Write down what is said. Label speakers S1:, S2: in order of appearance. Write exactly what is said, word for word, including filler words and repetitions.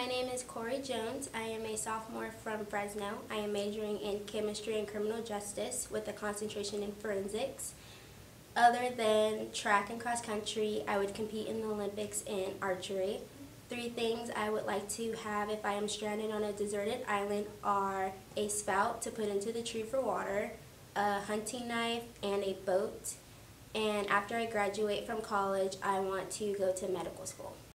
S1: my name is Korey Jones. I am a sophomore from Fresno. I am majoring in chemistry and criminal justice with a concentration in forensics. Other than track and cross country, I would compete in the Olympics in archery. Three things I would like to have if I am stranded on a deserted island are a spout to put into the tree for water, a hunting knife, and a boat. And after I graduate from college, I want to go to medical school.